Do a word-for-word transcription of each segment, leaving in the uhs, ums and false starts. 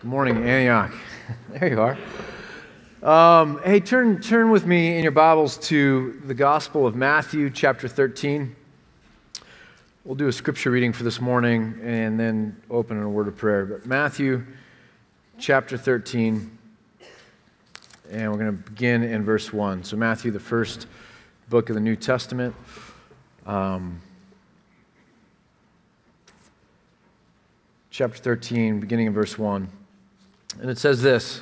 Good morning, Antioch. There you are. Um, hey, turn turn with me in your Bibles to the Gospel of Matthew, chapter thirteen. We'll do a scripture reading for this morning and then open in a word of prayer. But Matthew, chapter thirteen, and we're going to begin in verse one. So Matthew, the first book of the New Testament. Um, chapter thirteen, beginning in verse one. And it says this: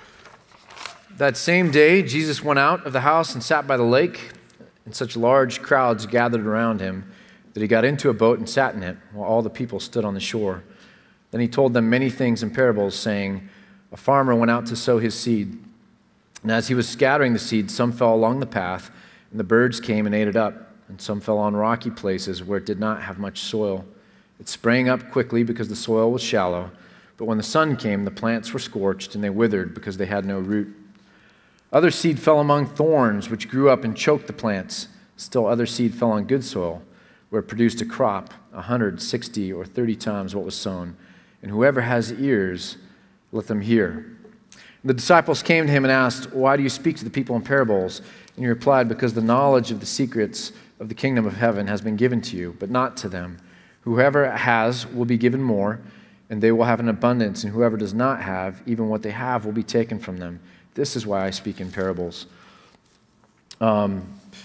That same day, Jesus went out of the house and sat by the lake, and such large crowds gathered around him that he got into a boat and sat in it, while all the people stood on the shore. Then he told them many things in parables, saying, A farmer went out to sow his seed. And as he was scattering the seed, some fell along the path, and the birds came and ate it up. And some fell on rocky places where it did not have much soil. It sprang up quickly because the soil was shallow. But when the sun came, the plants were scorched, and they withered because they had no root. Other seed fell among thorns, which grew up and choked the plants. Still other seed fell on good soil, where it produced a crop, a hundred, sixty, or thirty times what was sown. And whoever has ears, let them hear. The disciples came to him and asked, Why do you speak to the people in parables? And he replied, Because the knowledge of the secrets of the kingdom of heaven has been given to you, but not to them. Whoever has will be given more, and they will have an abundance, and whoever does not have, even what they have will be taken from them. This is why I speak in parables. Um,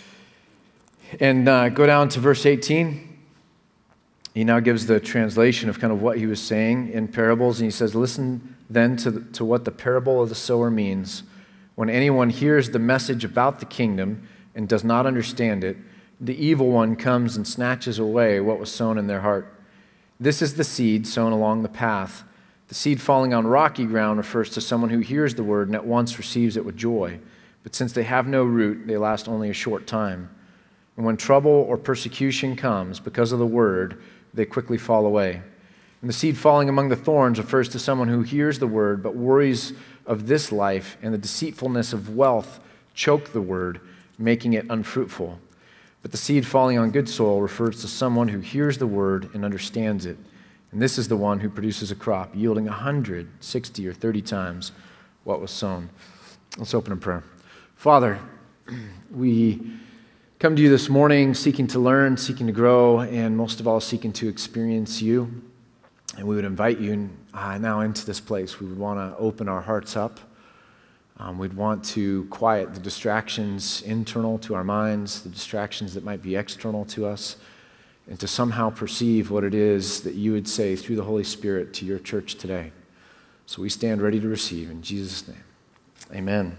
and uh, go down to verse eighteen. He now gives the translation of kind of what he was saying in parables, and he says, Listen then to, the, to what the parable of the sower means. When anyone hears the message about the kingdom and does not understand it, the evil one comes and snatches away what was sown in their heart. This is the seed sown along the path. The seed falling on rocky ground refers to someone who hears the word and at once receives it with joy. But since they have no root, they last only a short time. And when trouble or persecution comes because of the word, they quickly fall away. And the seed falling among the thorns refers to someone who hears the word but worries of this life and the deceitfulness of wealth choke the word, making it unfruitful. But the seed falling on good soil refers to someone who hears the word and understands it. And this is the one who produces a crop, yielding a hundred, sixty, or thirty times what was sown. Let's open in prayer. Father, we come to you this morning seeking to learn, seeking to grow, and most of all, seeking to experience you. And we would invite you uh, now into this place. We would want to open our hearts up. Um, we'd want to quiet the distractions internal to our minds, the distractions that might be external to us, and to somehow perceive what it is that you would say through the Holy Spirit to your church today. So we stand ready to receive in Jesus' name. Amen.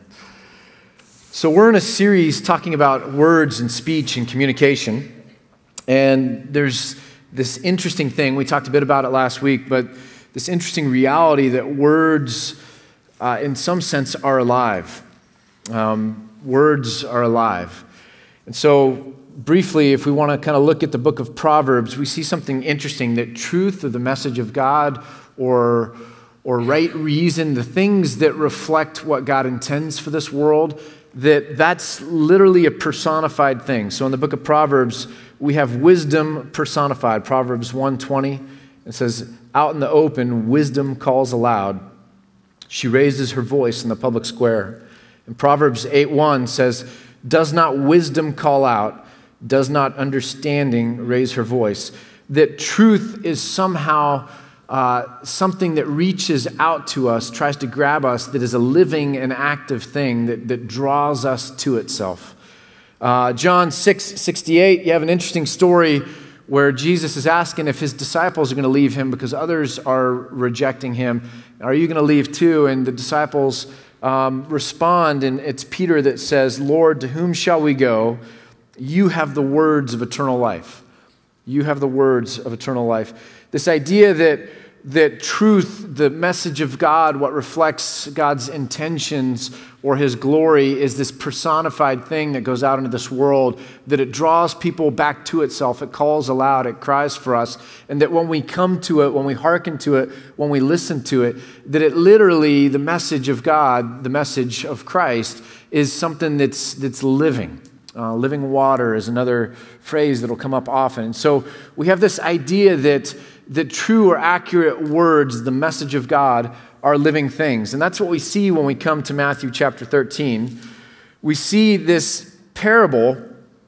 So we're in a series talking about words and speech and communication, and there's this interesting thing. We talked a bit about it last week, but this interesting reality that words Uh, in some sense, are alive. Um, words are alive. And so, briefly, if we want to kind of look at the book of Proverbs, we see something interesting, that truth or the message of God or, or right reason, the things that reflect what God intends for this world, that that's literally a personified thing. So in the book of Proverbs, we have wisdom personified. Proverbs one twenty, it says, Out in the open, wisdom calls aloud. She raises her voice in the public square. And Proverbs eight one says, Does not wisdom call out? Does not understanding raise her voice? That truth is somehow uh, something that reaches out to us, tries to grab us, that is a living and active thing that, that draws us to itself. Uh, John six sixty-eight, you have an interesting story where Jesus is asking if his disciples are going to leave him because others are rejecting him. Are you going to leave too? And the disciples um, respond, and it's Peter that says, Lord, to whom shall we go? You have the words of eternal life. You have the words of eternal life. This idea that that truth, the message of God, what reflects God's intentions or his glory, is this personified thing that goes out into this world, that it draws people back to itself. It calls aloud, it cries for us, and that when we come to it, when we hearken to it, when we listen to it, that it literally, the message of God, the message of Christ, is something that's that's living. Uh, living water is another phrase that will come up often. And so we have this idea that that true or accurate words, the message of God, are living things. And that's what we see when we come to Matthew chapter thirteen. We see this parable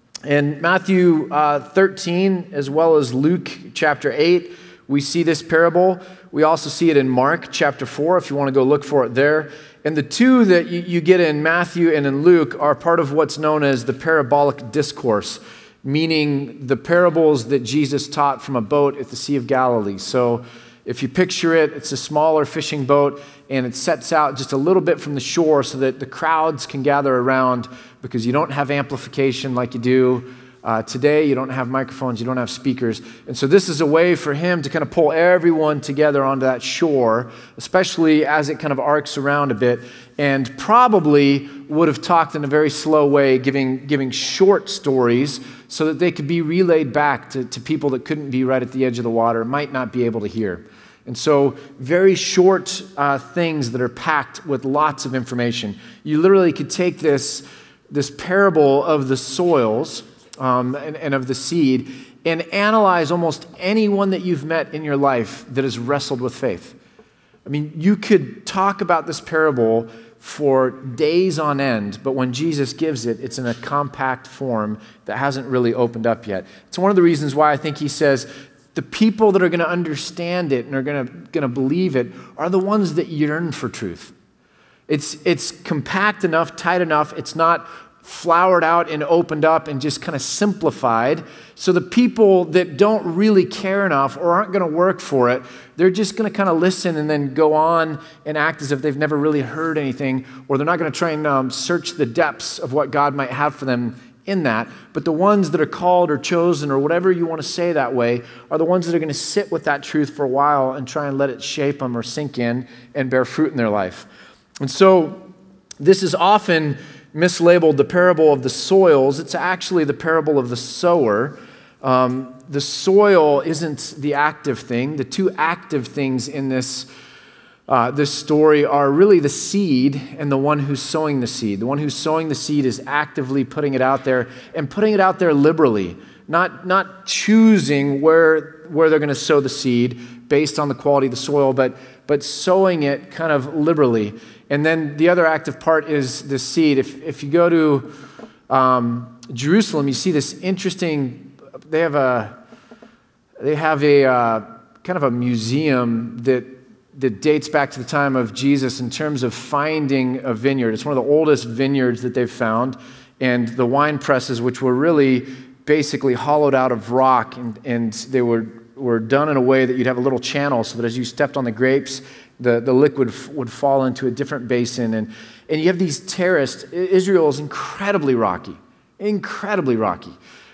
in Matthew uh, thirteen, as well as Luke chapter eight. We see this parable. We also see it in Mark chapter four, if you want to go look for it there. And the two that you, you get in Matthew and in Luke are part of what's known as the parabolic discourse, meaning the parables that Jesus taught from a boat at the Sea of Galilee. So if you picture it, it's a smaller fishing boat, and it sets out just a little bit from the shore so that the crowds can gather around, because you don't have amplification like you do uh, today. You don't have microphones. You don't have speakers. And so this is a way for him to kind of pull everyone together onto that shore, especially as it kind of arcs around a bit, and probably would have talked in a very slow way, giving, giving short stories so that they could be relayed back to, to people that couldn't be right at the edge of the water, might not be able to hear. And so very short uh, things that are packed with lots of information. You literally could take this, this parable of the soils um, and, and of the seed and analyze almost anyone that you've met in your life that has wrestled with faith. I mean, you could talk about this parable for days on end, but when Jesus gives it, it's in a compact form that hasn't really opened up yet. It's one of the reasons why I think he says the people that are going to understand it and are going to, going to believe it are the ones that yearn for truth. It's, it's compact enough, tight enough. It's not flowered out and opened up and just kind of simplified. So the people that don't really care enough or aren't going to work for it, they're just going to kind of listen and then go on and act as if they've never really heard anything, or they're not going to try and um, search the depths of what God might have for them in that. But the ones that are called or chosen, or whatever you want to say that way, are the ones that are going to sit with that truth for a while and try and let it shape them or sink in and bear fruit in their life. And so this is often mislabeled the parable of the soils. It's actually the parable of the sower. Um, the soil isn't the active thing. The two active things in this, uh, this story are really the seed and the one who's sowing the seed. The one who's sowing the seed is actively putting it out there, and putting it out there liberally, not, not choosing where, where they're going to sow the seed based on the quality of the soil, but, but sowing it kind of liberally. And then the other active part is the seed. If, if you go to um, Jerusalem, you see this interesting, they have a, they have a uh, kind of a museum that, that dates back to the time of Jesus in terms of finding a vineyard. It's one of the oldest vineyards that they've found. And the wine presses, which were really basically hollowed out of rock, and, and they were, were done in a way that you'd have a little channel so that as you stepped on the grapes, The, the liquid f- would fall into a different basin. And, and you have these terraced, Israel is incredibly rocky, incredibly rocky.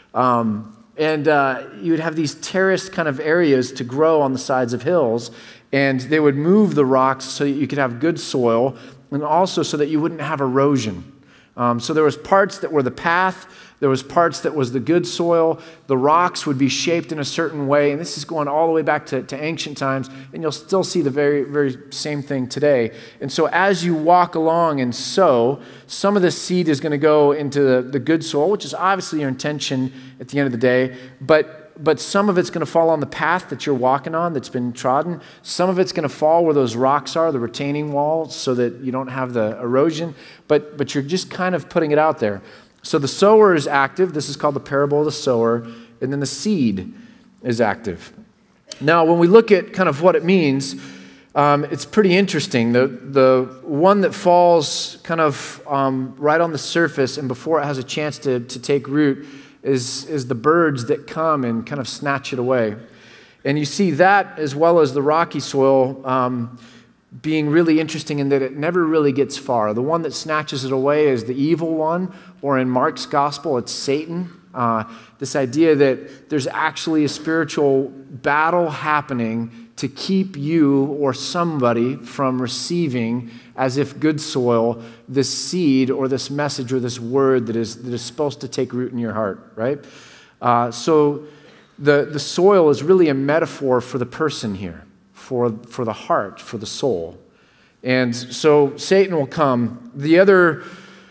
Um, and uh, you would have these terraced kind of areas to grow on the sides of hills. And they would move the rocks so that you could have good soil, and also so that you wouldn't have erosion. Um, so there was parts that were the path, there was parts that was the good soil. The rocks would be shaped in a certain way, and this is going all the way back to, to ancient times, and you'll still see the very, very same thing today. And so as you walk along and sow, some of the seed is going to go into the, the good soil, which is obviously your intention at the end of the day, but But some of it's going to fall on the path that you're walking on that's been trodden. Some of it's going to fall where those rocks are, the retaining walls, so that you don't have the erosion. But, but you're just kind of putting it out there. So the sower is active. This is called the parable of the sower. And then the seed is active. Now, when we look at kind of what it means, um, it's pretty interesting. The, the one that falls kind of um, right on the surface and before it has a chance to, to take root is, is the birds that come and kind of snatch it away. And you see that as well as the rocky soil um, being really interesting in that it never really gets far. The one that snatches it away is the evil one, or in Mark's gospel, it's Satan. Uh, this idea that there's actually a spiritual battle happening to keep you or somebody from receiving, as if good soil, this seed or this message or this word that is, that is supposed to take root in your heart, right? Uh, so the, the soil is really a metaphor for the person here, for, for the heart, for the soul. And so Satan will come. The other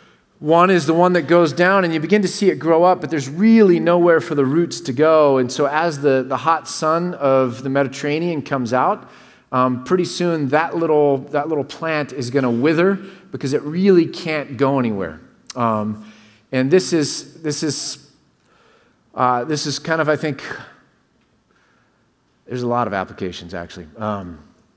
one is the one that goes down, and you begin to see it grow up, but there's really nowhere for the roots to go. And so as the, the hot sun of the Mediterranean comes out, um, pretty soon that little, that little plant is going to wither because it really can't go anywhere. Um, and this is, this is, uh, this is kind of, I think, there's a lot of applications, actually. Um,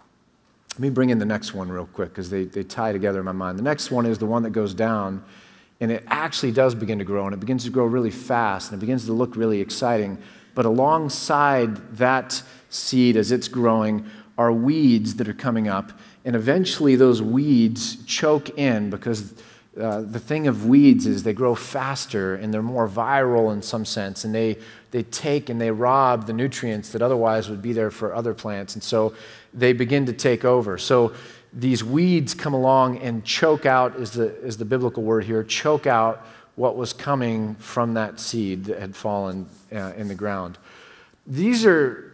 let me bring in the next one real quick because they, they tie together in my mind. The next one is the one that goes down, and it actually does begin to grow, and it begins to grow really fast, and it begins to look really exciting. But alongside that seed, as it's growing, are weeds that are coming up, and eventually those weeds choke in because uh, the thing of weeds is they grow faster, and they're more viral in some sense, and they, they take and they rob the nutrients that otherwise would be there for other plants, and so they begin to take over. So these weeds come along and choke out, is the, is the biblical word here, choke out what was coming from that seed that had fallen uh, in the ground. These are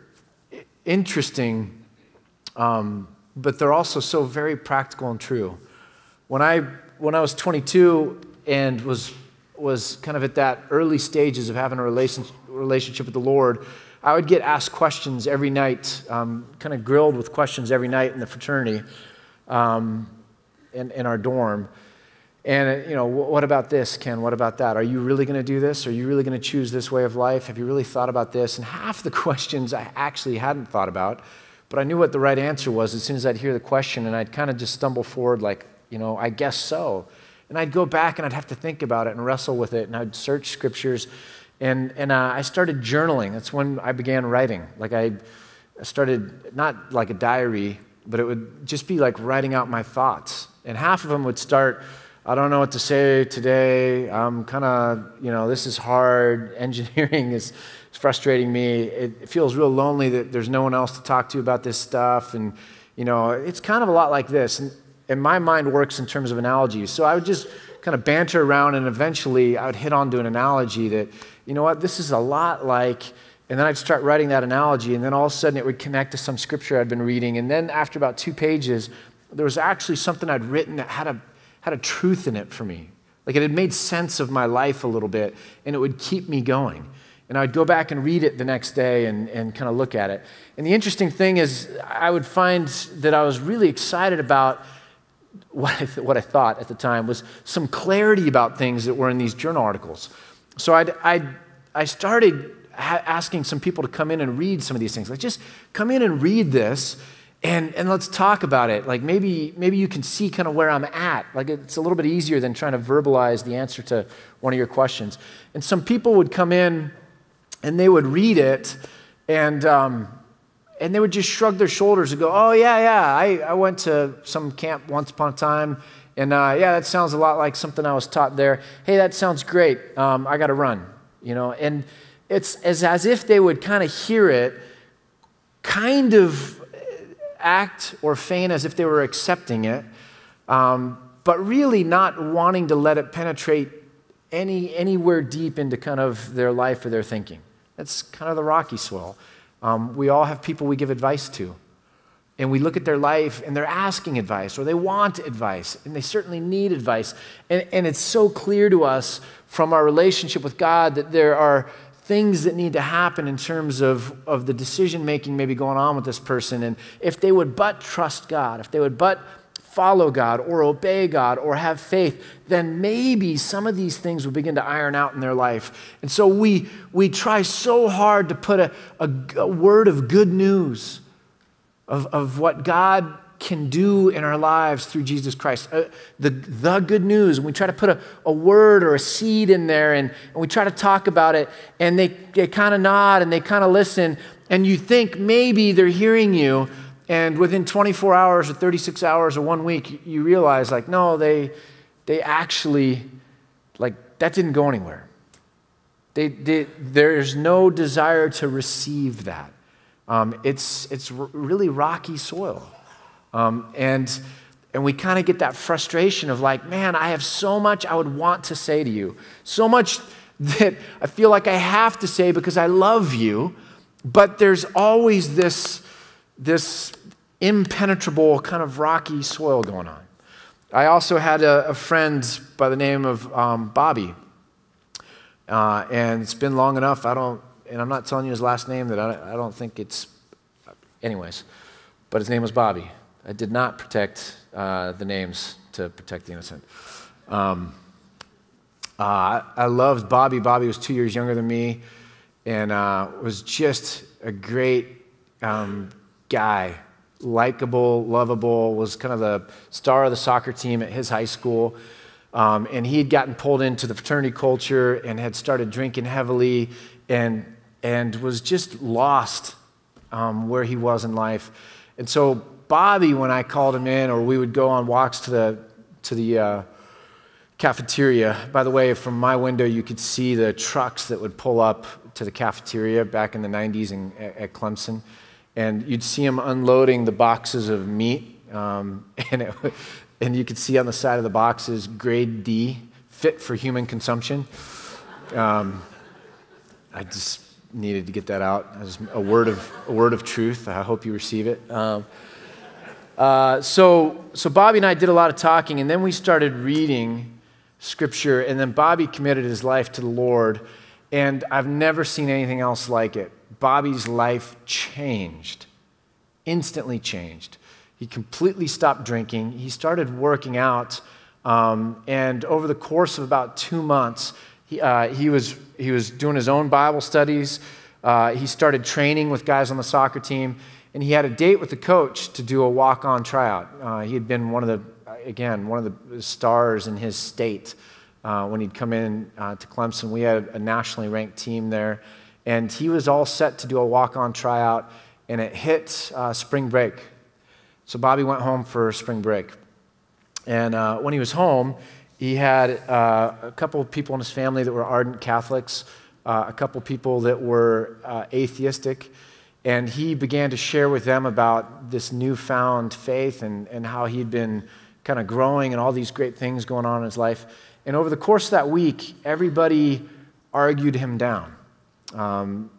interesting, um, but they're also so very practical and true. When I, when I was twenty-two and was, was kind of at that early stages of having a relation, relationship with the Lord, I would get asked questions every night, um, kind of grilled with questions every night in the fraternity, um, in, in our dorm. And, you know, what about this, Ken? What about that? Are you really going to do this? Are you really going to choose this way of life? Have you really thought about this? And half the questions I actually hadn't thought about, but I knew what the right answer was as soon as I'd hear the question, and I'd kind of just stumble forward like, you know, I guess so. And I'd go back and I'd have to think about it and wrestle with it, and I'd search scriptures. And, and uh, I started journaling. That's when I began writing. Like I started, not like a diary, but it would just be like writing out my thoughts. And half of them would start, I don't know what to say today. I'm kind of, you know, this is hard. Engineering is frustrating me. It feels real lonely that there's no one else to talk to about this stuff. And, you know, it's kind of a lot like this. And, and my mind works in terms of analogies. So I would just kind of banter around, and eventually I would hit onto an analogy that, you know what, this is a lot like, and then I'd start writing that analogy, and then all of a sudden it would connect to some scripture I'd been reading. And then after about two pages, there was actually something I'd written that had a had a truth in it for me. Like it had made sense of my life a little bit, and it would keep me going. And I'd go back and read it the next day and, and kind of look at it. And the interesting thing is I would find that I was really excited about what I, th- what I thought at the time was some clarity about things that were in these journal articles. So I'd, I'd, I started ha- asking some people to come in and read some of these things. Like, just come in and read this, and, and let's talk about it. Like, maybe, maybe you can see kind of where I'm at. Like, it's a little bit easier than trying to verbalize the answer to one of your questions. And some people would come in, and they would read it, and um, and they would just shrug their shoulders and go, oh, yeah, yeah, I, I went to some camp once upon a time, and uh, yeah, that sounds a lot like something I was taught there. Hey, that sounds great. Um, I got to run, you know. And it's as, as if they would kind of hear it, kind of act or feign as if they were accepting it, um, but really not wanting to let it penetrate any anywhere deep into kind of their life or their thinking. That's kind of the rocky soil. Um, we all have people we give advice to, and we look at their life and they're asking advice, or they want advice, and they certainly need advice. And, and it's so clear to us from our relationship with God that there are things that need to happen in terms of, of the decision-making maybe going on with this person. And if they would but trust God, if they would but follow God or obey God or have faith, then maybe some of these things will begin to iron out in their life. And so we we try so hard to put a, a, a word of good news of, of what God can do in our lives through Jesus Christ. Uh, the, the good news. And we try to put a, a word or a seed in there, and, and we try to talk about it, and they, they kind of nod and they kind of listen, and you think maybe they're hearing you. And within twenty-four hours or thirty-six hours or one week, you realize, like, no, they they actually, like, that didn't go anywhere. They, they, there's no desire to receive that. Um, it's it's r- really rocky soil. Um, and, and we kind of get that frustration of like, man, I have so much I would want to say to you. So much that I feel like I have to say because I love you. But there's always this, this impenetrable kind of rocky soil going on. I also had a, a friend by the name of um, Bobby. Uh, and it's been long enough, I don't, and I'm not telling you his last name, that I, I don't think it's, anyways. but his name was Bobby. I did not protect uh, the names to protect the innocent. Um, uh, I loved Bobby. Bobby was two years younger than me and uh, was just a great um, guy, likable, lovable, was kind of the star of the soccer team at his high school. Um, and he had gotten pulled into the fraternity culture and had started drinking heavily and, and was just lost um, where he was in life. And so Bobby, when I called him in, or we would go on walks to the to the uh, cafeteria. By the way, from my window, you could see the trucks that would pull up to the cafeteria back in the nineties in, at Clemson, and you'd see them unloading the boxes of meat, um, and it, and you could see on the side of the boxes, grade D, fit for human consumption. Um, I just needed to get that out as a word of a word of truth. I hope you receive it. Um, Uh, so, so Bobby and I did a lot of talking, and then we started reading Scripture, and then Bobby committed his life to the Lord, and I've never seen anything else like it. Bobby's life changed, instantly changed. He completely stopped drinking. He started working out, um, and over the course of about two months, he, uh, he was he was doing his own Bible studies. Uh, he started training with guys on the soccer team. And he had a date with the coach to do a walk-on tryout. Uh, he had been one of the, again, one of the stars in his state uh, when he'd come in uh, to Clemson. We had a nationally ranked team there. And he was all set to do a walk-on tryout, and it hit uh, spring break. So Bobby went home for spring break. And uh, when he was home, he had uh, a couple of people in his family that were ardent Catholics, uh, a couple of people that were uh, atheistic. And he began to share with them about this newfound faith and, and how he'd been kind of growing and all these great things going on in his life. And over the course of that week, everybody argued him down. Um,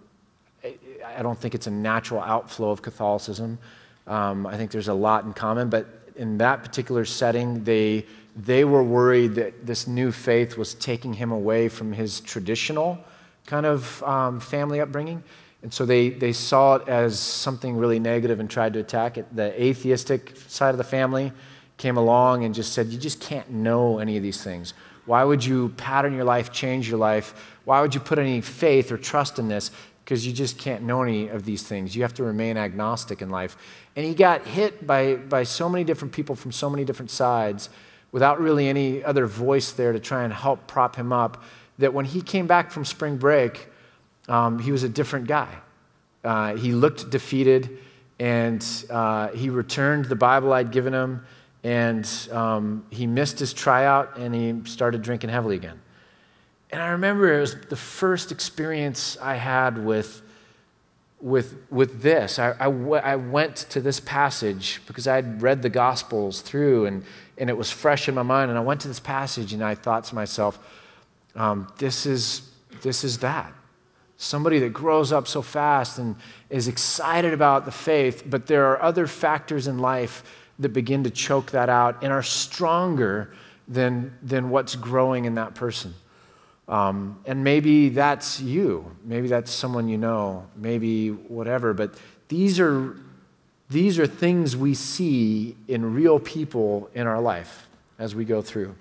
I don't think it's a natural outflow of Catholicism. Um, I think there's a lot in common, but in that particular setting, they, they were worried that this new faith was taking him away from his traditional kind of um, family upbringing. And so they, they saw it as something really negative and tried to attack it. The atheistic side of the family came along and just said, you just can't know any of these things. Why would you pattern your life, change your life? Why would you put any faith or trust in this? Because you just can't know any of these things. You have to remain agnostic in life. And he got hit by, by so many different people from so many different sides without really any other voice there to try and help prop him up, that when he came back from spring break, Um, he was a different guy. Uh, he looked defeated, and uh, he returned the Bible I'd given him, and um, he missed his tryout, and he started drinking heavily again. And I remember it was the first experience I had with, with, with this. I, I, w- I went to this passage because I'd read the Gospels through, and, and it was fresh in my mind, and I went to this passage, and I thought to myself, um, this is, this is that. Somebody that grows up so fast and is excited about the faith, but there are other factors in life that begin to choke that out and are stronger than, than what's growing in that person. Um, and maybe that's you. Maybe that's someone you know. Maybe whatever. But these are, these are things we see in real people in our life as we go through.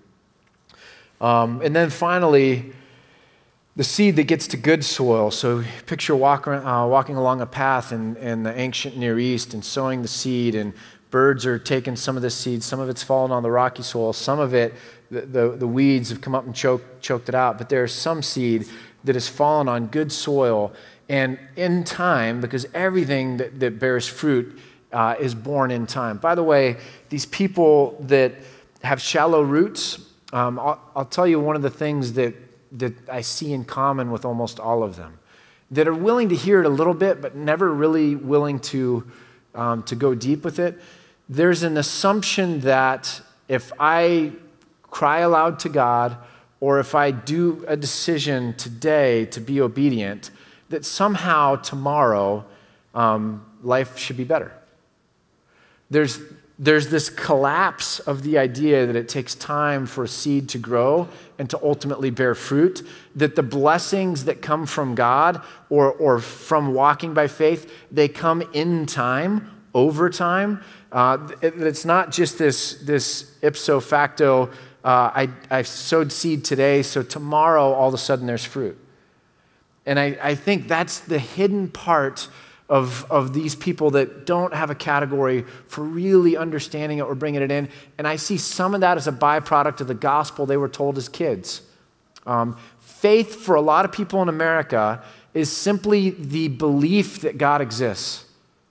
Um, and then finally, the seed that gets to good soil. So picture walk, uh, walking along a path in, in the ancient Near East and sowing the seed, and birds are taking some of the seed. Some of it's fallen on the rocky soil. Some of it, the, the, the weeds have come up and choked, choked it out. But there's some seed that has fallen on good soil. And in time, because everything that, that bears fruit uh, is born in time. By the way, these people that have shallow roots, um, I'll, I'll tell you one of the things that that I see in common with almost all of them, that are willing to hear it a little bit, but never really willing to, um, to go deep with it. There's an assumption that if I cry aloud to God, or if I do a decision today to be obedient, that somehow tomorrow um, life should be better. There's, there's this collapse of the idea that it takes time for a seed to grow and to ultimately bear fruit, that the blessings that come from God or, or from walking by faith, they come in time over time. Uh, it, it's not just this, this ipso facto, uh, I, I sowed seed today, so tomorrow all of a sudden there's fruit. And I, I think that's the hidden part of, of these people that don't have a category for really understanding it or bringing it in. And I see some of that as a byproduct of the gospel they were told as kids. Um, faith for a lot of people in America is simply the belief that God exists.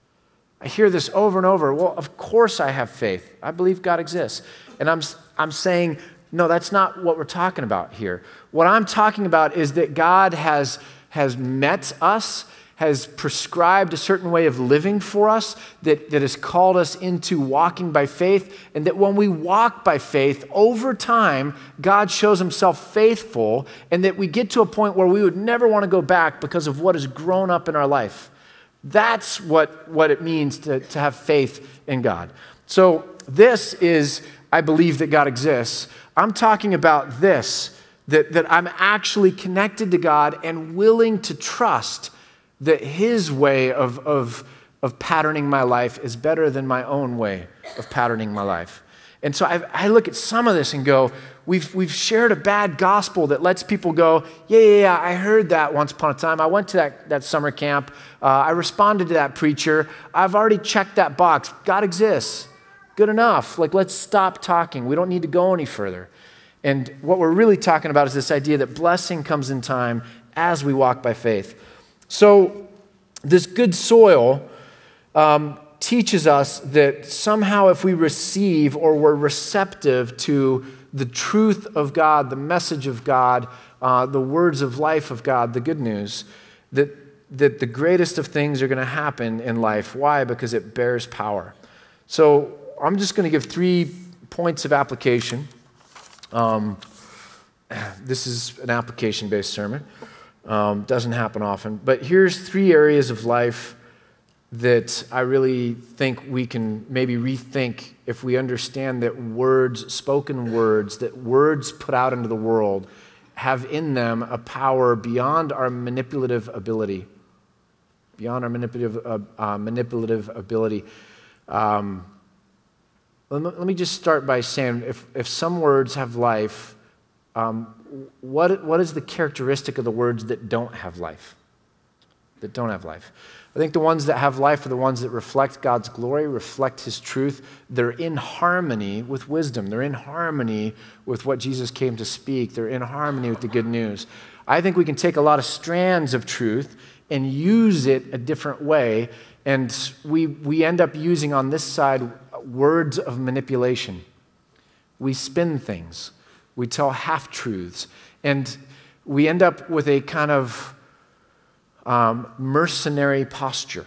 I hear this over and over. Well, of course I have faith. I believe God exists. And I'm, I'm saying, no, that's not what we're talking about here. What I'm talking about is that God has, has met us, has prescribed a certain way of living for us, that, that has called us into walking by faith, and that when we walk by faith, over time, God shows himself faithful, and that we get to a point where we would never want to go back because of what has grown up in our life. That's what, what it means to, to have faith in God. So this is, I believe that God exists. I'm talking about this, that, that I'm actually connected to God and willing to trust that his way of, of, of patterning my life is better than my own way of patterning my life. And so I, I look at some of this and go, we've, we've shared a bad gospel that lets people go, yeah, yeah, yeah, I heard that once upon a time. I went to that, that summer camp. Uh, I responded to that preacher. I've already checked that box. God exists. Good enough. Like, let's stop talking. We don't need to go any further. And what we're really talking about is this idea that blessing comes in time as we walk by faith. So this good soil um, teaches us that somehow if we receive or we're receptive to the truth of God, the message of God, uh, the words of life of God, the good news, that, that the greatest of things are going to happen in life. Why? Because it bears power. So I'm just going to give three points of application. Um, this is an application-based sermon. Um, doesn't happen often. But here's three areas of life that I really think we can maybe rethink if we understand that words, spoken words, that words put out into the world have in them a power beyond our manipulative ability. Beyond our manipulative, uh, uh, manipulative ability. Um, let, me, let me just start by saying if, if some words have life, um, What, what is the characteristic of the words that don't have life? That don't have life. I think the ones that have life are the ones that reflect God's glory, reflect his truth. They're in harmony with wisdom. They're in harmony with what Jesus came to speak. They're in harmony with the good news. I think we can take a lot of strands of truth and use it a different way, and we, we end up using on this side words of manipulation. We spin things. We tell half-truths, and we end up with a kind of um, mercenary posture.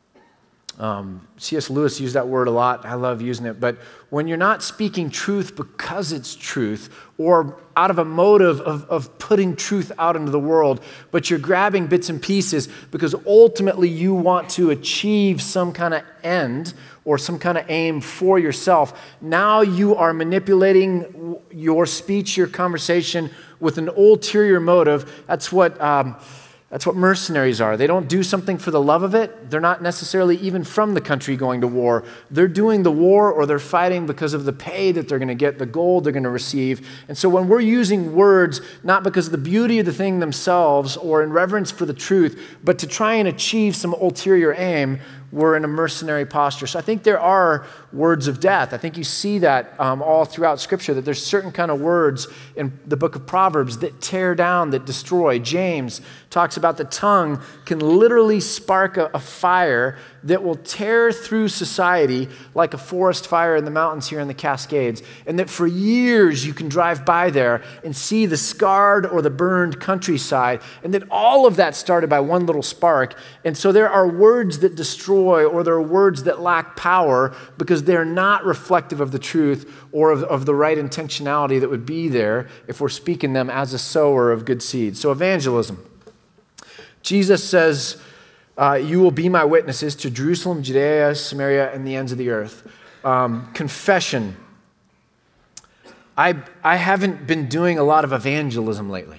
Um, C S Lewis used that word a lot. I love using it. But when you're not speaking truth because it's truth, or out of a motive of, of putting truth out into the world, but you're grabbing bits and pieces because ultimately you want to achieve some kind of end or some kind of aim for yourself, now you are manipulating your speech, your conversation with an ulterior motive. That's what, um, that's what mercenaries are. They don't do something for the love of it. They're not necessarily even from the country going to war. They're doing the war or they're fighting because of the pay that they're going to get, the gold they're going to receive. And so when we're using words, not because of the beauty of the thing themselves or in reverence for the truth, but to try and achieve some ulterior aim, we're in a mercenary posture. So I think there are words of death. I think you see that um, all throughout Scripture, that there's certain kind of words in the book of Proverbs that tear down, that destroy. James talks about the tongue can literally spark a, a fire that will tear through society like a forest fire in the mountains here in the Cascades, and that for years you can drive by there and see the scarred or the burned countryside, and that all of that started by one little spark. And so there are words that destroy, or there are words that lack power because they're not reflective of the truth or of, of the right intentionality that would be there if we're speaking them as a sower of good seeds. So evangelism. Jesus says, uh, you will be my witnesses to Jerusalem, Judea, Samaria, and the ends of the earth. Um, confession. I, I haven't been doing a lot of evangelism lately.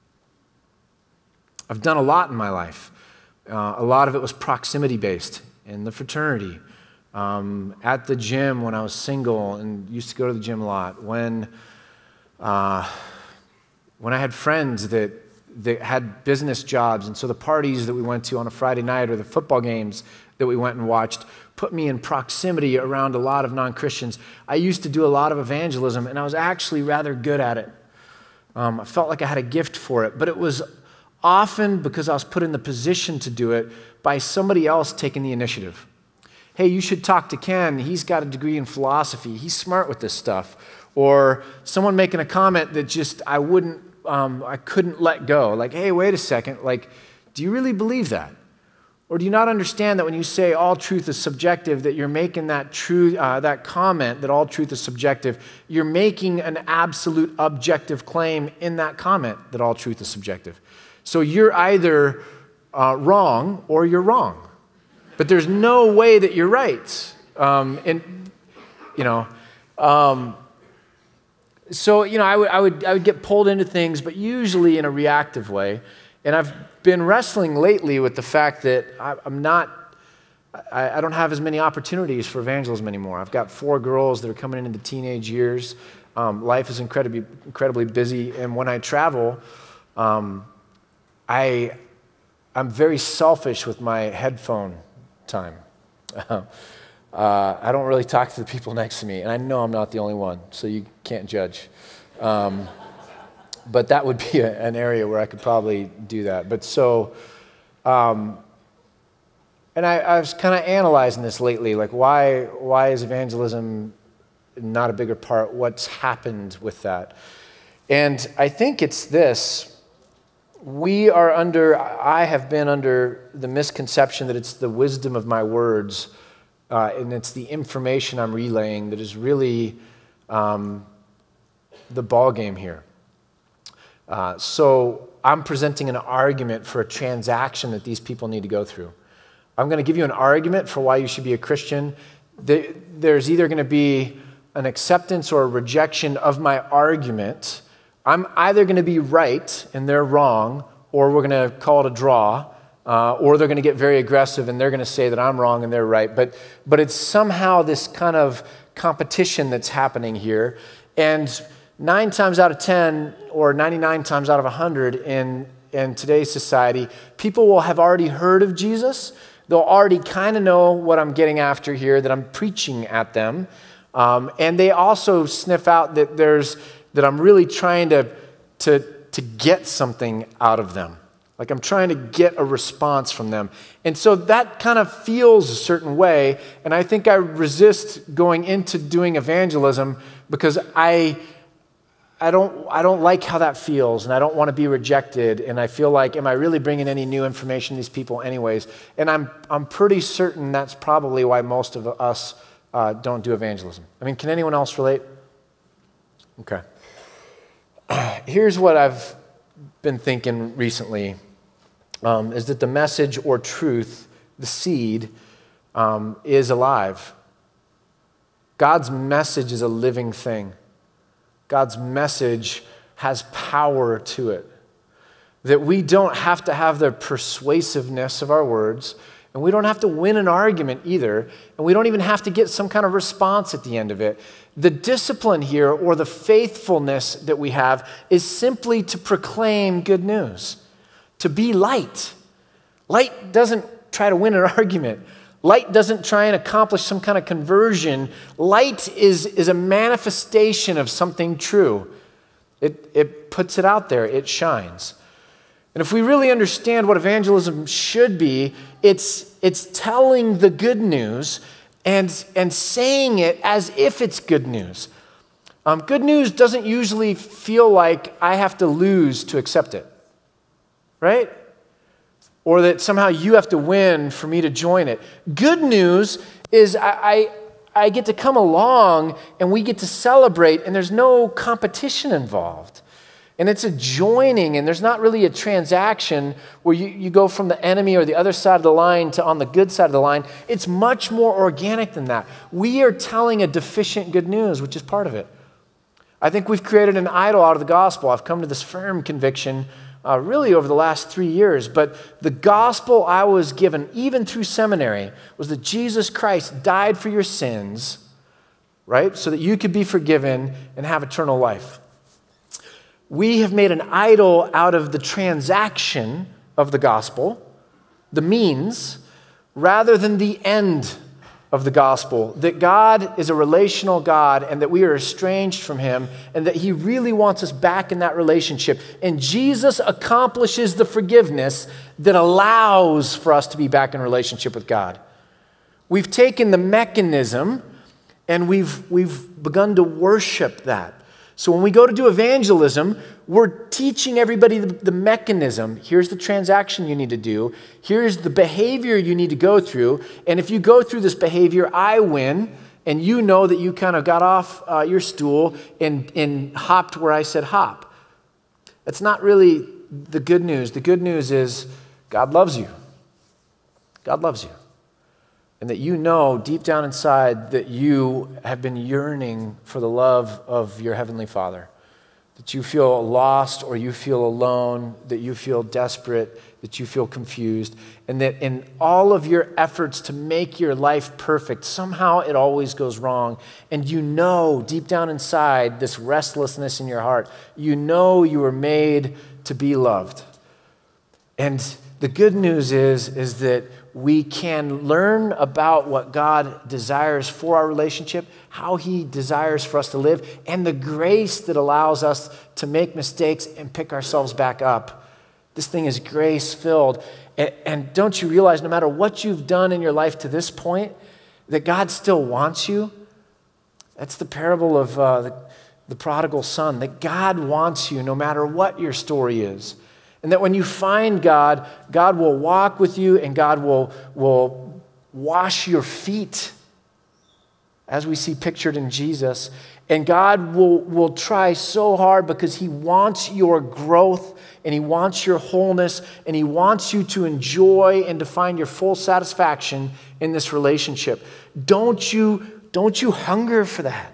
I've done a lot in my life. Uh, a lot of it was proximity-based in the fraternity, um, at the gym when I was single and used to go to the gym a lot, when, uh, when I had friends that, that had business jobs, and so the parties that we went to on a Friday night or the football games that we went and watched put me in proximity around a lot of non-Christians. I used to do a lot of evangelism, and I was actually rather good at it. Um, I felt like I had a gift for it, but it was often because I was put in the position to do it by somebody else taking the initiative. Hey, you should talk to Ken. He's got a degree in philosophy. He's smart with this stuff. Or someone making a comment that just I wouldn't, um, I couldn't let go. Like, hey, wait a second. Like, do you really believe that? Or do you not understand that when you say all truth is subjective, that you're making that true, uh, that comment that all truth is subjective, you're making an absolute objective claim in that comment that all truth is subjective. So you're either uh, wrong or you're wrong. But there's no way that you're right. Um, and, you know, um, so, you know, I would, I would, I would get pulled into things, but usually in a reactive way. And I've been wrestling lately with the fact that I, I'm not, I, I don't have as many opportunities for evangelism anymore. I've got four girls that are coming into teenage years. Um, life is incredibly, incredibly busy. And when I travel, um, I, I'm very selfish with my headphone time. uh, I don't really talk to the people next to me, and I know I'm not the only one, so you can't judge. Um, But that would be a, an area where I could probably do that. But so, um, and I, I was kind of analyzing this lately, like why, why is evangelism not a bigger part? What's happened with that? And I think it's this. We are under, I have been under the misconception that it's the wisdom of my words, uh, and it's the information I'm relaying that is really um, the ball game here. Uh, so I'm presenting an argument for a transaction that these people need to go through. I'm going to give you an argument for why you should be a Christian. There's either going to be an acceptance or a rejection of my argument. I'm either going to be right and they're wrong, or we're going to call it a draw, uh, or they're going to get very aggressive and they're going to say that I'm wrong and they're right. But, but it's somehow this kind of competition that's happening here. And Nine times out of ten, or ninety-nine times out of one hundred in, in today's society, people will have already heard of Jesus. They'll already kind of know what I'm getting after here, that I'm preaching at them. Um, and they also sniff out that there's that I'm really trying to, to, to get something out of them. Like I'm trying to get a response from them. And so that kind of feels a certain way. And I think I resist going into doing evangelism because I... I don't, I don't like how that feels, and I don't want to be rejected, and I feel like, am I really bringing any new information to these people anyways? And I'm, I'm pretty certain that's probably why most of us uh, don't do evangelism. I mean, can anyone else relate? Okay. Here's what I've been thinking recently, um, is that the message or truth, the seed, um, is alive. God's message is a living thing. God's message has power to it. That we don't have to have the persuasiveness of our words, and we don't have to win an argument either, and we don't even have to get some kind of response at the end of it. The discipline here, or the faithfulness that we have, is simply to proclaim good news, to be light. Light doesn't try to win an argument. Light doesn't try and accomplish some kind of conversion. Light is, is a manifestation of something true. It, it puts it out there. It shines. And if we really understand what evangelism should be, it's, it's telling the good news and, and saying it as if it's good news. Um, good news doesn't usually feel like I have to lose to accept it, right? Or that somehow you have to win for me to join it. Good news is I, I, I get to come along and we get to celebrate, and there's no competition involved. And it's a joining, and there's not really a transaction where you, you go from the enemy or the other side of the line to on the good side of the line. It's much more organic than that. We are telling a deficient good news, which is part of it. I think we've created an idol out of the gospel. I've come to this firm conviction uh, really over the last three years. But the gospel I was given, even through seminary, was that Jesus Christ died for your sins, right? So that you could be forgiven and have eternal life. We have made an idol out of the transaction of the gospel, the means, rather than the end of the gospel, that God is a relational God and that we are estranged from him and that he really wants us back in that relationship. And Jesus accomplishes the forgiveness that allows for us to be back in relationship with God. We've taken the mechanism and we've, we've begun to worship that. So when we go to do evangelism, we're teaching everybody the, the mechanism. Here's the transaction you need to do. Here's the behavior you need to go through. And if you go through this behavior, I win. And you know that you kind of got off uh, your stool and, and hopped where I said hop. That's not really the good news. The good news is God loves you. God loves you. And that you know deep down inside that you have been yearning for the love of your Heavenly Father. That you feel lost or you feel alone, that you feel desperate, that you feel confused, and that in all of your efforts to make your life perfect, somehow it always goes wrong. And you know deep down inside this restlessness in your heart. You know you were made to be loved. And the good news is, is that we can learn about what God desires for our relationship, how he desires for us to live, and the grace that allows us to make mistakes and pick ourselves back up. This thing is grace-filled. And, and don't you realize no matter what you've done in your life to this point, that God still wants you? That's the parable of uh, the, the prodigal son, that God wants you no matter what your story is. And that when you find God, God will walk with you and God will, will wash your feet, as we see pictured in Jesus. And God will, will try so hard because he wants your growth and he wants your wholeness and he wants you to enjoy and to find your full satisfaction in this relationship. Don't you, don't you hunger for that?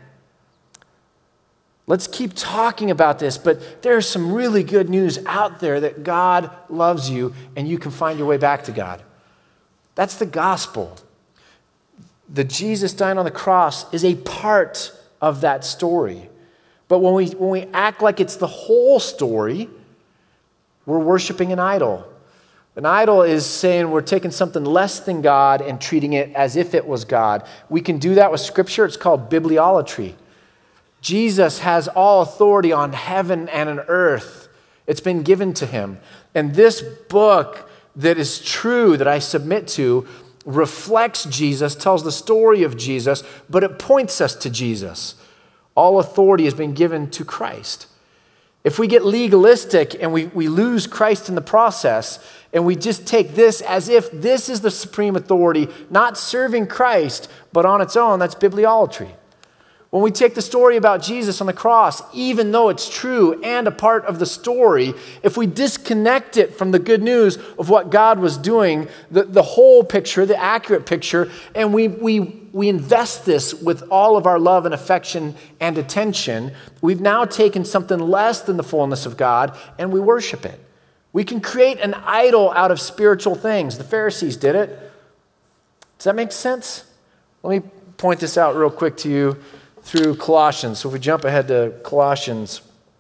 Let's keep talking about this, but there's some really good news out there that God loves you and you can find your way back to God. That's the gospel. The Jesus dying on the cross is a part of that story. But when we, when we act like it's the whole story, we're worshiping an idol. An idol is saying we're taking something less than God and treating it as if it was God. We can do that with Scripture. It's called bibliolatry. Jesus has all authority on heaven and on earth. It's been given to him. And this book that is true, that I submit to, reflects Jesus, tells the story of Jesus, but it points us to Jesus. All authority has been given to Christ. If we get legalistic and we, we lose Christ in the process, and we just take this as if this is the supreme authority, not serving Christ, but on its own, that's bibliolatry. When we take the story about Jesus on the cross, even though it's true and a part of the story, if we disconnect it from the good news of what God was doing, the, the whole picture, the accurate picture, and we, we, we invest this with all of our love and affection and attention, we've now taken something less than the fullness of God and we worship it. We can create an idol out of spiritual things. The Pharisees did it. Does that make sense? Let me point this out real quick to you through Colossians. So if we jump ahead to Colossians.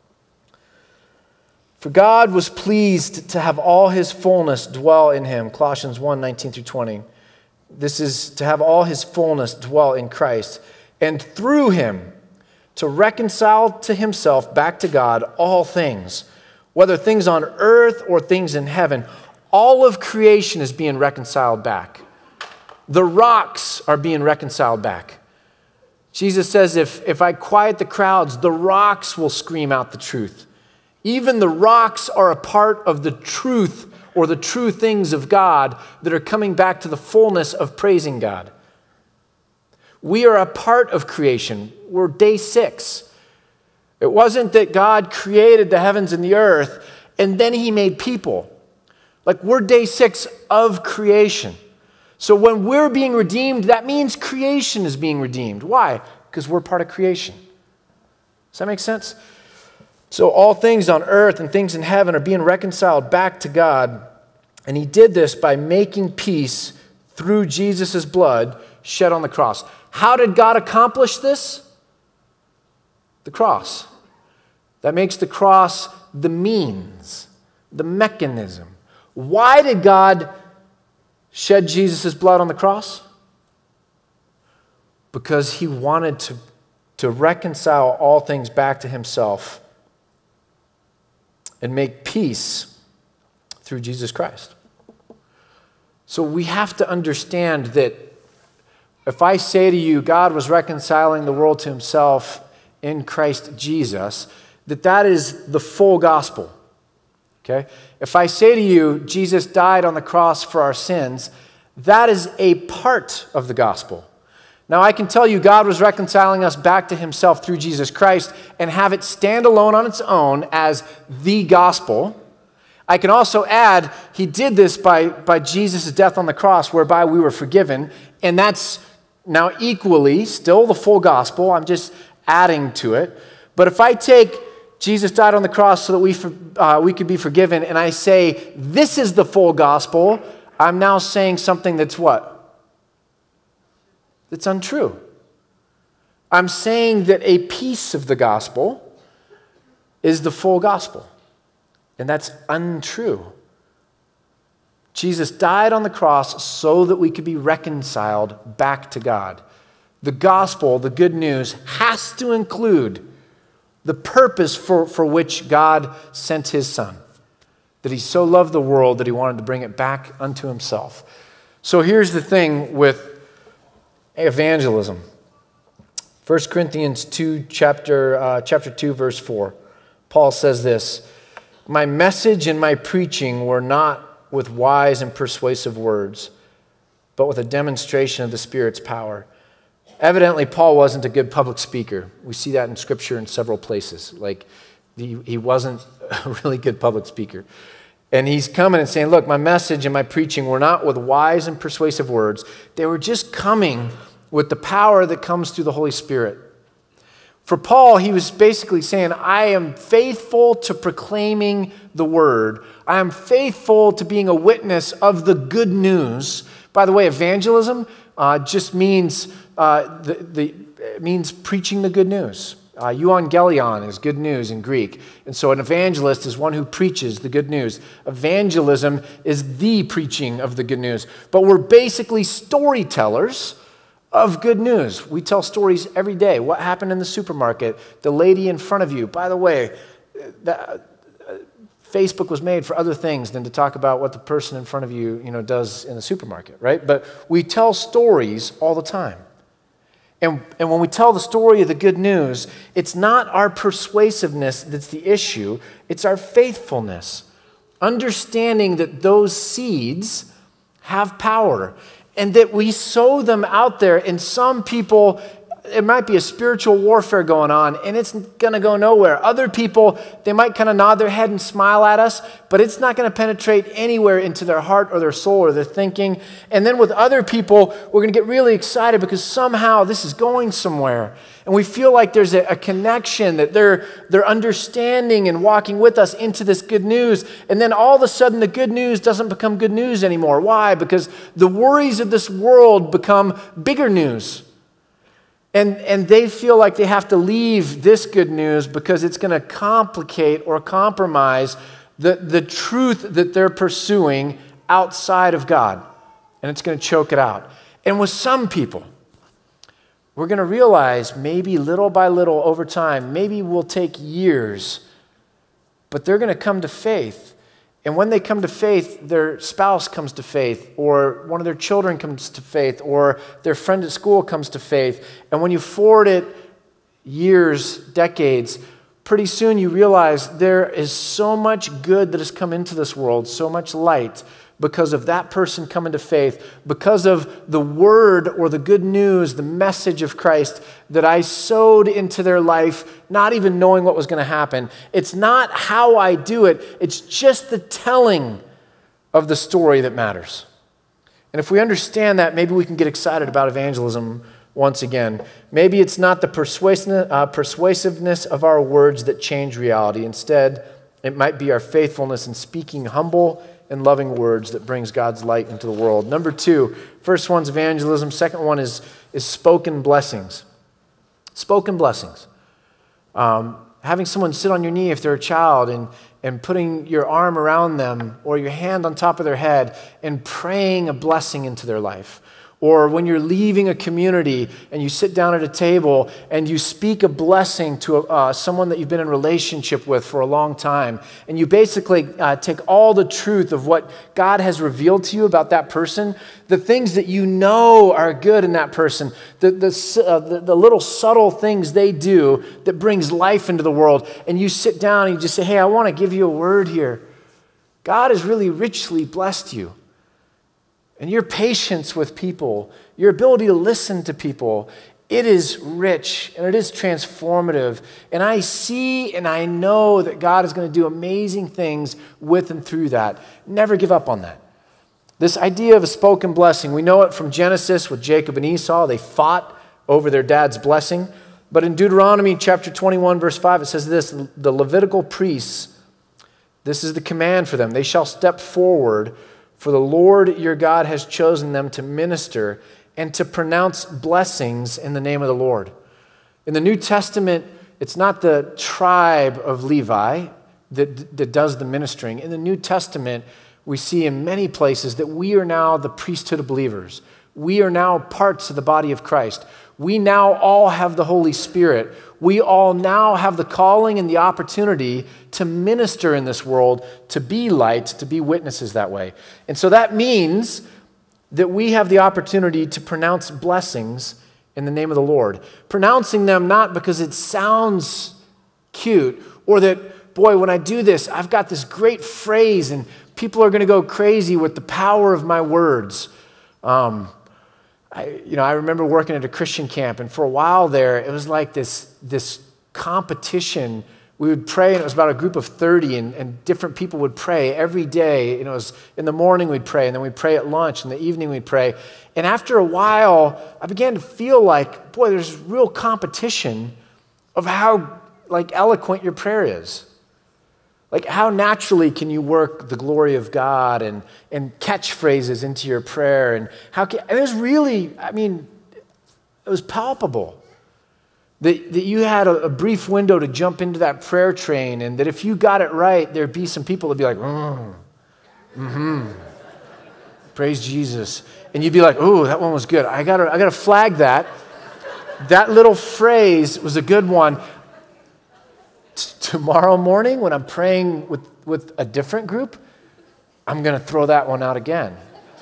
For God was pleased to have all his fullness dwell in him. Colossians one, nineteen through twenty. This is to have all his fullness dwell in Christ. And through him to reconcile to himself back to God all things, whether things on earth or things in heaven. All of creation is being reconciled back. The rocks are being reconciled back. Jesus says, if, if I quiet the crowds, the rocks will scream out the truth. Even the rocks are a part of the truth or the true things of God that are coming back to the fullness of praising God. We are a part of creation. We're day six. It wasn't that God created the heavens and the earth and then he made people. Like we're day six of creation. So when we're being redeemed, that means creation is being redeemed. Why? Because we're part of creation. Does that make sense? So all things on earth and things in heaven are being reconciled back to God. And he did this by making peace through Jesus' blood shed on the cross. How did God accomplish this? The cross. That makes the cross the means, the mechanism. Why did God shed Jesus' blood on the cross? Because he wanted to, to reconcile all things back to himself and make peace through Jesus Christ. So we have to understand that if I say to you, God was reconciling the world to himself in Christ Jesus, that that is the full gospel. Okay? If I say to you, Jesus died on the cross for our sins, that is a part of the gospel. Now, I can tell you God was reconciling us back to himself through Jesus Christ and have it stand alone on its own as the gospel. I can also add, he did this by, by Jesus' death on the cross, whereby we were forgiven, and that's now equally still the full gospel. I'm just adding to it. But if I take Jesus died on the cross so that we, uh, we could be forgiven, and I say this is the full gospel, I'm now saying something that's what? That's untrue. I'm saying that a piece of the gospel is the full gospel, and that's untrue. Jesus died on the cross so that we could be reconciled back to God. The gospel, the good news, has to include the purpose for, for which God sent his Son, that he so loved the world that he wanted to bring it back unto himself. So here's the thing with evangelism. First Corinthians two, chapter, uh, chapter two, verse four. Paul says this, "My message and my preaching were not with wise and persuasive words, but with a demonstration of the Spirit's power." Evidently, Paul wasn't a good public speaker. We see that in Scripture in several places. Like, he, he wasn't a really good public speaker. And he's coming and saying, look, my message and my preaching were not with wise and persuasive words. They were just coming with the power that comes through the Holy Spirit. For Paul, he was basically saying, I am faithful to proclaiming the word. I am faithful to being a witness of the good news. By the way, evangelism uh, just means uh, the, the it means preaching the good news. Uh, euangelion is good news in Greek. And so an evangelist is one who preaches the good news. Evangelism is the preaching of the good news. But we're basically storytellers of good news. We tell stories every day. What happened in the supermarket? The lady in front of you. By the way, that, uh, Facebook was made for other things than to talk about what the person in front of you, you know, does in the supermarket, right? But we tell stories all the time. And, and when we tell the story of the good news, it's not our persuasiveness that's the issue. It's our faithfulness. Understanding that those seeds have power and that we sow them out there. And some people, it might be a spiritual warfare going on and it's going to go nowhere. Other people, they might kind of nod their head and smile at us, but it's not going to penetrate anywhere into their heart or their soul or their thinking. And then with other people, we're going to get really excited because somehow this is going somewhere. And we feel like there's a, a connection, that they're, they're understanding and walking with us into this good news. And then all of a sudden, the good news doesn't become good news anymore. Why? Because the worries of this world become bigger news. And, and they feel like they have to leave this good news because it's going to complicate or compromise the, the truth that they're pursuing outside of God. And it's going to choke it out. And with some people, we're going to realize maybe little by little over time, maybe will take years, but they're going to come to faith. And when they come to faith, their spouse comes to faith, or one of their children comes to faith, or their friend at school comes to faith. And when you forward it years, decades, pretty soon you realize there is so much good that has come into this world, so much light, because of that person coming to faith, because of the word or the good news, the message of Christ that I sowed into their life, not even knowing what was going to happen. It's not how I do it. It's just the telling of the story that matters. And if we understand that, maybe we can get excited about evangelism once again. Maybe it's not the persuasiveness, uh, persuasiveness of our words that change reality. Instead, it might be our faithfulness in speaking humble and loving words that brings God's light into the world. Number two, first one's evangelism. Second one is, is spoken blessings. Spoken blessings. Um, having someone sit on your knee if they're a child and, and putting your arm around them or your hand on top of their head and praying a blessing into their life. Or when you're leaving a community and you sit down at a table and you speak a blessing to uh, someone that you've been in relationship with for a long time, and you basically uh, take all the truth of what God has revealed to you about that person, the things that you know are good in that person, the, the, uh, the, the little subtle things they do that brings life into the world, and you sit down and you just say, hey, I want to give you a word here. God has really richly blessed you. And your patience with people, your ability to listen to people, it is rich and it is transformative. And I see and I know that God is going to do amazing things with and through that. Never give up on that. This idea of a spoken blessing, we know it from Genesis with Jacob and Esau. They fought over their dad's blessing. But in Deuteronomy chapter twenty-one, verse five, it says this, the Levitical priests, this is the command for them. They shall step forward, for the Lord your God has chosen them to minister and to pronounce blessings in the name of the Lord. In the New Testament, it's not the tribe of Levi that, that does the ministering. In the New Testament, we see in many places that we are now the priesthood of believers. We are now parts of the body of Christ. We now all have the Holy Spirit. We all now have the calling and the opportunity to minister in this world, to be light, to be witnesses that way. And so that means that we have the opportunity to pronounce blessings in the name of the Lord. Pronouncing them not because it sounds cute or that, boy, when I do this, I've got this great phrase and people are going to go crazy with the power of my words. Um, I, you know, I remember working at a Christian camp, and for a while there, it was like this, this competition. We would pray, and it was about a group of thirty, and, and different people would pray every day. You know, it was in the morning we'd pray, and then we'd pray at lunch, and in the evening we'd pray. And after a while, I began to feel like, boy, there's real competition of how like eloquent your prayer is. Like how naturally can you work the glory of God and, and catchphrases into your prayer? And how can, it was really, I mean, it was palpable that, that you had a, a brief window to jump into that prayer train, and that if you got it right, there'd be some people that'd be like, mm, mm-hmm, praise Jesus. And you'd be like, ooh, that one was good. I gotta, I gotta flag that. That little phrase was a good one. Tomorrow morning, when I'm praying with, with a different group, I'm going to throw that one out again.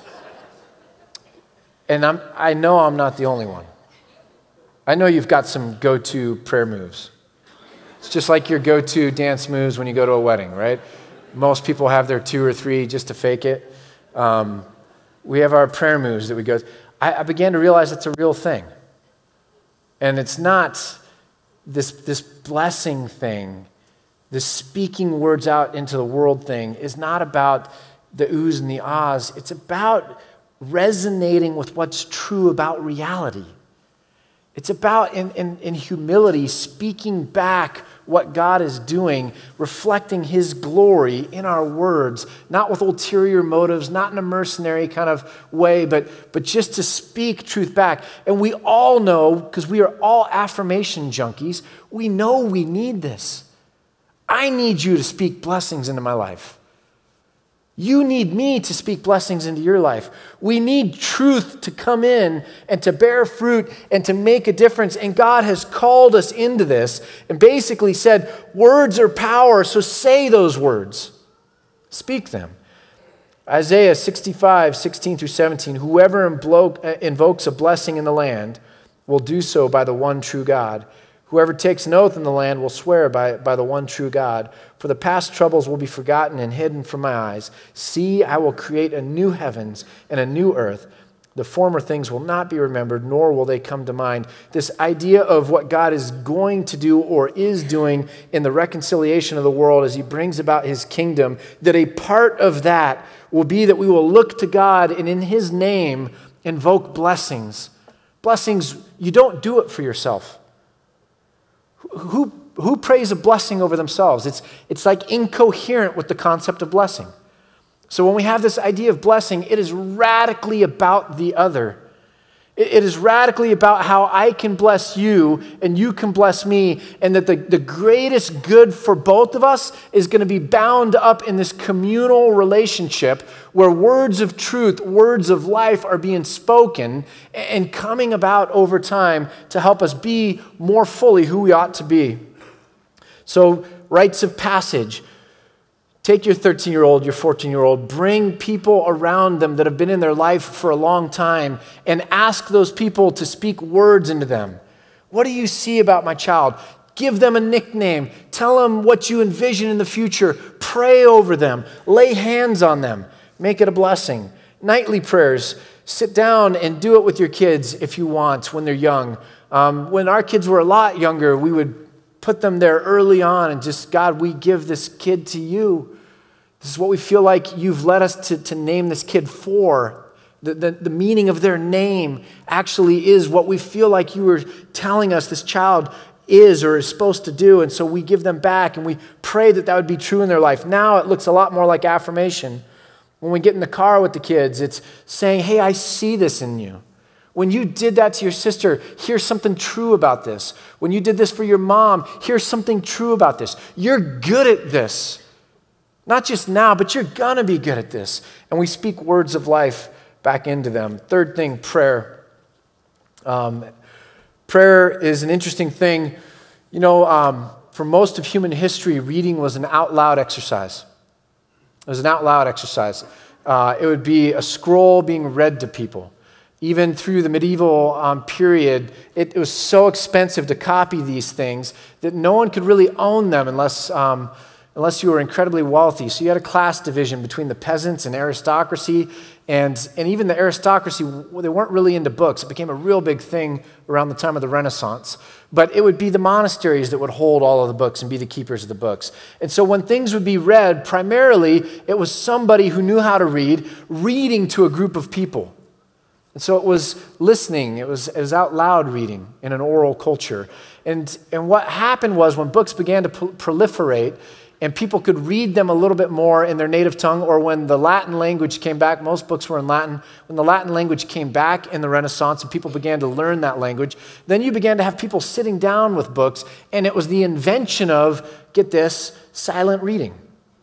And I'm, I know I'm not the only one. I know you've got some go-to prayer moves. It's just like your go-to dance moves when you go to a wedding, right? Most people have their two or three just to fake it. Um, we have our prayer moves that we go. I, I began to realize it's a real thing. And it's not this, this blessing thing. This speaking words out into the world thing is not about the oohs and the ahs. It's about resonating with what's true about reality. It's about, in, in, in humility, speaking back what God is doing, reflecting his glory in our words, not with ulterior motives, not in a mercenary kind of way, but, but just to speak truth back. And we all know, because we are all affirmation junkies, we know we need this. I need you to speak blessings into my life. You need me to speak blessings into your life. We need truth to come in and to bear fruit and to make a difference. And God has called us into this and basically said, words are power, so say those words. Speak them. Isaiah sixty-five, sixteen through seventeen, whoever invokes a blessing in the land will do so by the one true God. Whoever takes an oath in the land will swear by, by the one true God. For the past troubles will be forgotten and hidden from my eyes. See, I will create a new heavens and a new earth. The former things will not be remembered, nor will they come to mind. This idea of what God is going to do or is doing in the reconciliation of the world as he brings about his kingdom, that a part of that will be that we will look to God and in his name invoke blessings Blessings, you don't do it for yourself. Who, who prays a blessing over themselves? It's, it's like incoherent with the concept of blessing. So when we have this idea of blessing, it is radically about the other. It is radically about how I can bless you and you can bless me, and that the, the greatest good for both of us is going to be bound up in this communal relationship where words of truth, words of life are being spoken and coming about over time to help us be more fully who we ought to be. So, rites of passage. Take your thirteen-year-old, your fourteen-year-old, bring people around them that have been in their life for a long time and ask those people to speak words into them. What do you see about my child? Give them a nickname. Tell them what you envision in the future. Pray over them. Lay hands on them. Make it a blessing. Nightly prayers. Sit down and do it with your kids if you want when they're young. Um, when our kids were a lot younger, we would put them there early on and just, God, we give this kid to you. This is what we feel like you've led us to, to name this kid for. The, the, the meaning of their name actually is what we feel like you were telling us this child is or is supposed to do. And so we give them back and we pray that that would be true in their life. Now it looks a lot more like affirmation. When we get in the car with the kids, it's saying, hey, I see this in you. When you did that to your sister, here's something true about this. When you did this for your mom, here's something true about this. You're good at this. Not just now, but you're going to be good at this. And we speak words of life back into them. Third thing, prayer. Um, prayer is an interesting thing. You know, um, for most of human history, reading was an out loud exercise. It was an out loud exercise. Uh, it would be a scroll being read to people. Even through the medieval um, period, it, it was so expensive to copy these things that no one could really own them unless, um, unless you were incredibly wealthy. So you had a class division between the peasants and aristocracy, and, and even the aristocracy, they weren't really into books. It became a real big thing around the time of the Renaissance. But it would be the monasteries that would hold all of the books and be the keepers of the books. And so when things would be read, primarily it was somebody who knew how to read, reading to a group of people. And so it was listening, it was, it was out loud reading in an oral culture. And, and what happened was when books began to proliferate and people could read them a little bit more in their native tongue, or when the Latin language came back, most books were in Latin, when the Latin language came back in the Renaissance and people began to learn that language, then you began to have people sitting down with books, and it was the invention of, get this, silent reading.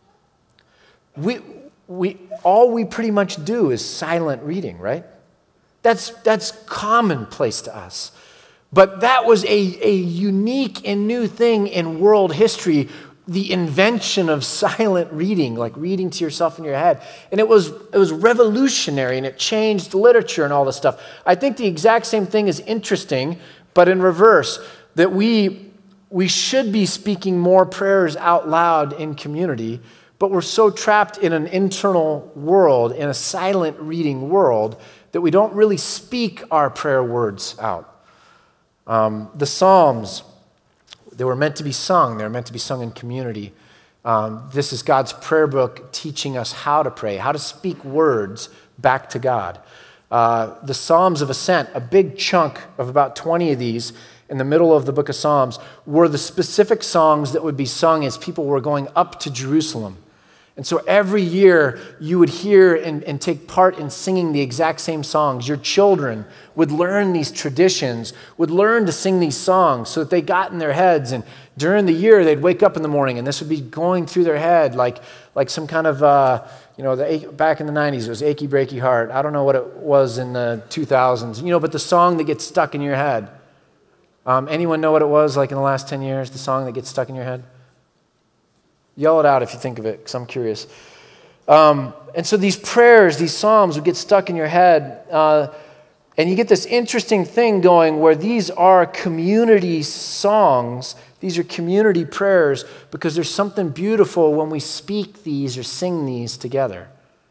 We, we, all we pretty much do is silent reading, right? That's, that's commonplace to us. But that was a, a unique and new thing in world history, the invention of silent reading, like reading to yourself in your head. And it was, it was revolutionary, and it changed literature and all this stuff. I think the exact same thing is interesting, but in reverse, that we, we should be speaking more prayers out loud in community, but we're so trapped in an internal world, in a silent reading world, that we don't really speak our prayer words out. Um, the Psalms, they were meant to be sung. They were meant to be sung in community. Um, this is God's prayer book teaching us how to pray, how to speak words back to God. Uh, the Psalms of Ascent, a big chunk of about twenty of these in the middle of the book of Psalms, were the specific songs that would be sung as people were going up to Jerusalem. And so every year you would hear and, and take part in singing the exact same songs. Your children would learn these traditions, would learn to sing these songs so that they got in their heads. And during the year, they'd wake up in the morning and this would be going through their head like, like some kind of, uh, you know, the, back in the nineties, it was Achy Breaky Heart. I don't know what it was in the two thousands, you know, but the song that gets stuck in your head. Um, anyone know what it was like in the last ten years, the song that gets stuck in your head? Yell it out if you think of it, because I'm curious. Um, and so these prayers, these psalms would get stuck in your head. Uh, and you get this interesting thing going where these are community songs. These are community prayers because there's something beautiful when we speak these or sing these together.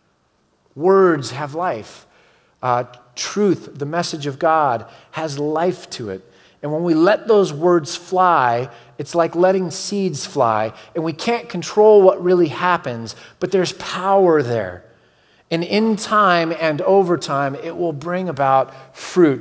Words have life. Uh, truth, the message of God, has life to it. And when we let those words fly, it's like letting seeds fly, and we can't control what really happens, but there's power there. And in time and over time, it will bring about fruit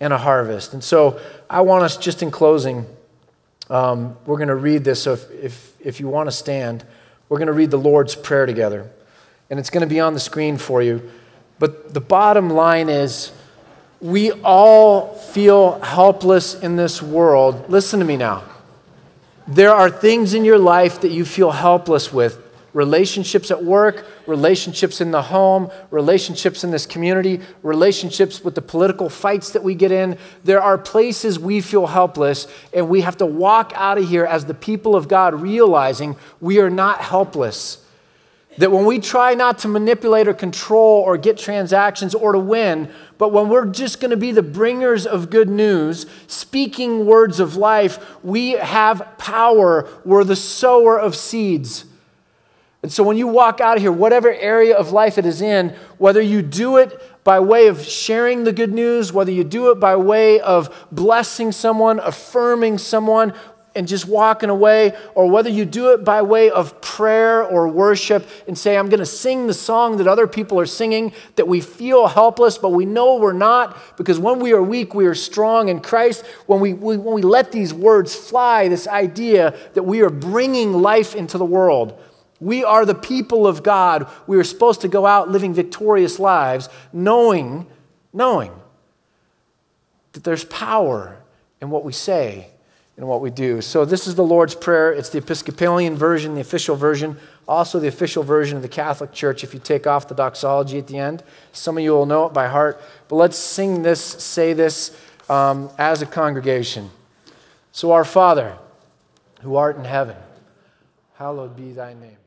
and a harvest. And so I want us, just in closing, um, we're going to read this. So if, if, if you want to stand, we're going to read the Lord's Prayer together. And it's going to be on the screen for you. But the bottom line is, we all feel helpless in this world. Listen to me now. There are things in your life that you feel helpless with. Relationships at work, relationships in the home, relationships in this community, relationships with the political fights that we get in. There are places we feel helpless, and we have to walk out of here as the people of God realizing we are not helpless. That when we try not to manipulate or control or get transactions or to win, but when we're just going to be the bringers of good news, speaking words of life, we have power. We're the sower of seeds. And so when you walk out of here, whatever area of life it is in, whether you do it by way of sharing the good news, whether you do it by way of blessing someone, affirming someone, and just walking away, or whether you do it by way of prayer or worship and say, I'm going to sing the song that other people are singing, that we feel helpless, but we know we're not, because when we are weak, we are strong in Christ. When we, we, when we let these words fly, this idea that we are bringing life into the world, we are the people of God. We are supposed to go out living victorious lives, knowing, knowing that there's power in what we say and what we do. So this is the Lord's Prayer. It's the Episcopalian version, the official version, also the official version of the Catholic Church if you take off the doxology at the end. Some of you will know it by heart. But let's sing this, say this um, as a congregation. So our Father, who art in heaven, hallowed be thy name.